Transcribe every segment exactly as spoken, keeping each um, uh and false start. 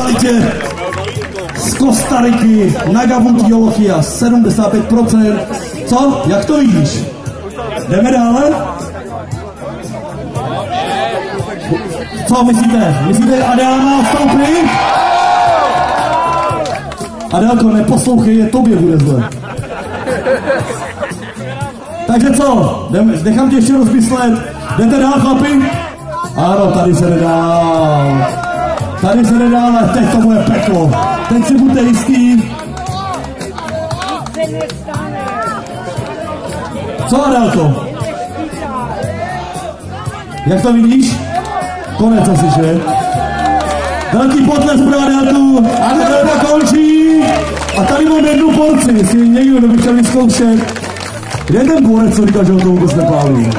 kvalitě z Kostariky, Nagabut Jolokia, sedmdesát pět procent. Co? Jak to vidíš? Jdeme dále? Co myslíte? Myslíte, Adéla má odstoupit? Adélko, neposlouchej, je tobě bude zle. Takže co? Nechám tě ještě rozmyslet. Jdete dál, chlapi? Ano, tady se nedá. Tady se nedá, ale teď to bude peklo. Teď si buďte jistý. Co, Adélko? Jak to vidíš? Konec asi, že? Velký potles pro Adélku. Adélka končí. A tady mám jednu porci, jestli někdo, kdo by chtěl vyzkoušet. Kde je ten borec, co říkal, že ho to vůbec nepálí?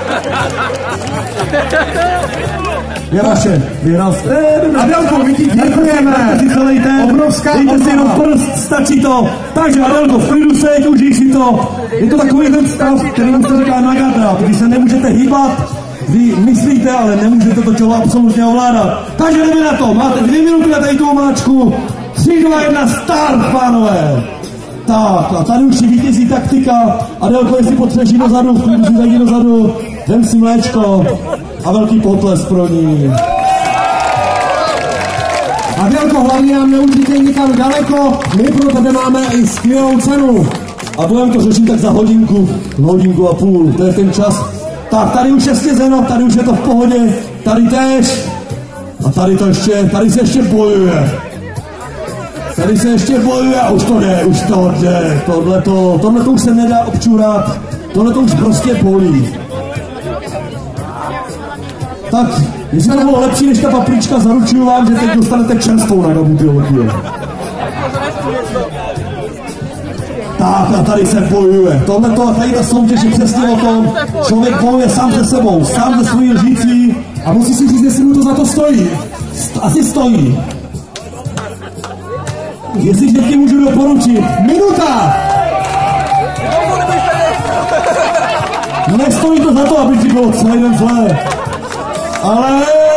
Je vaše, vyhrál jste. Adélko, my ti děkujeme. Obrovská dejte si jenom prst, stačí to. Takže Adélko, v klidu seď, užij si to. Je to takový ten stav, který se říká nagadra, když se nemůžete hýbat, vy myslíte, ale nemůžete to tělo absolutně ovládat. Takže jdeme na to, máte dvě minuty na tady tu omáčku. tři, dva, jedna, start, pánové. Tak, a tady už vítězí taktika. Adélko, jestli potřebuješ jít dozadu, v klidu si zajdi dozadu, vem si mléčko a velký potles pro ní. Adélko, hlavně nám neutíkej někam daleko, my pro tebe máme i skvělou cenu. A budeme to řešit tak za hodinku, hodinku a půl, to je ten čas. Tak, tady už je stězeno, tady už je to v pohodě, tady též. A tady to ještě, tady se ještě bojuje. Tady se ještě bojuje a už to jde, už to jde. Tohleto, tohleto už se nedá občurat, tohleto už prostě bolí. Tak, jestli to bylo lepší než ta paprička, zaručuju vám, že teď dostanete čerstvou Nagabut Jolokia. Tak a tady se bojuje. Tohleto, tady ta soutěž je přesně o tom, člověk bojuje sám se sebou, sám se svojí lžící a musí si říct, jestli mu to za to stojí. Asi stojí. Jestliže ti můžu doporučit, minuta! Nestojí to za to, aby ti bylo celý den zlé. Ale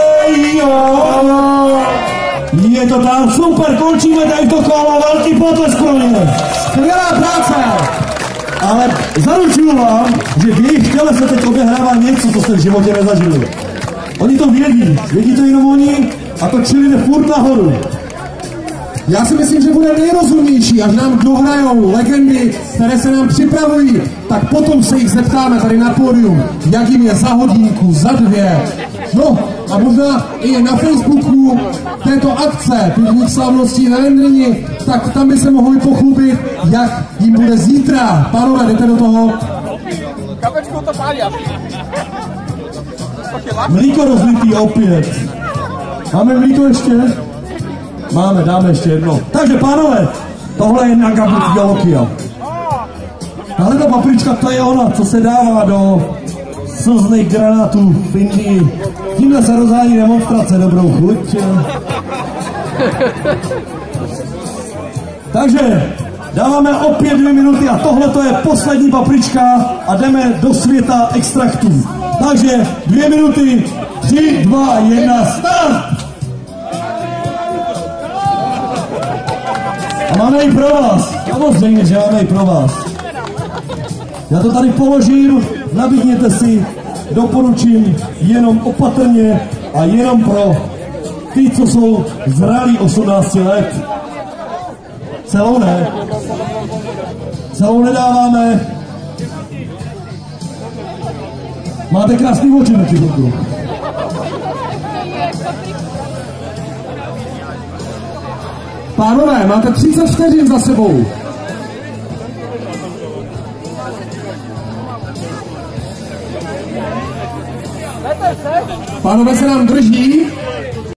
jo, je to tam super, končíme tady to kolo, velký potlesk pro ně. Skvělá práce! Ale zaručuju vám, že v jejich těle se teď odehrává něco, co jste v životě nezažili. Oni to vědí, vědí to jenom oni a to čili jde furt nahoru. Já si myslím, že bude nejrozumnější, až nám dohrajou legendy, které se nám připravují, tak potom se jich zeptáme tady na pódium, jak jim je za hodinku, za dvě. No a možná i na Facebooku této akce pěkných slavností na Lendrini, tak tam by se mohli pochlubit, jak jim bude zítra. Pánové, jdete do toho? Kapečku to pálí asi. Mlíko rozlitý opět. Máme mlíko ještě? Máme, dáme ještě jedno. Takže pánové, tohle je Nagabut Jolokia. Tahle ta paprička, to je ona, co se dává do slzných granátů v Indii. Tímhle se rozhání demonstrace, dobrou chuť. Takže dáváme opět dvě minuty a tohle to je poslední paprička a jdeme do světa extraktů. Takže dvě minuty, tři, dva, jedna, start! A máme i pro vás, samozřejmě, že máme i pro vás. Já to tady položím, nabídněte si, doporučím jenom opatrně a jenom pro ty, co jsou zralí osmnáct let. Celou ne. Celou nedáváme. Máte krásný oči na těch. Pánové, máte třicet vteřin za sebou. Pánové se nám drží.